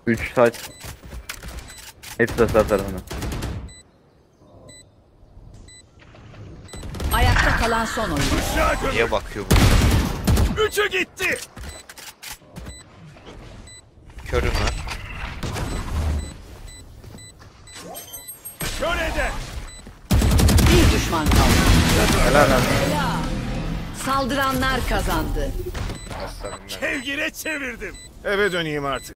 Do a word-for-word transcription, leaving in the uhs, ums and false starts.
üç saat. Hepsi de sağ tarafına. Ayakta kalan son oyun. Niye bakıyor bu? Üçü gitti. Körüm var. Şöyle Bir düşman kaldı. Helal lan. Saldıranlar kazandı. Aslanım ben. kevgire çevirdim. Eve döneyim artık.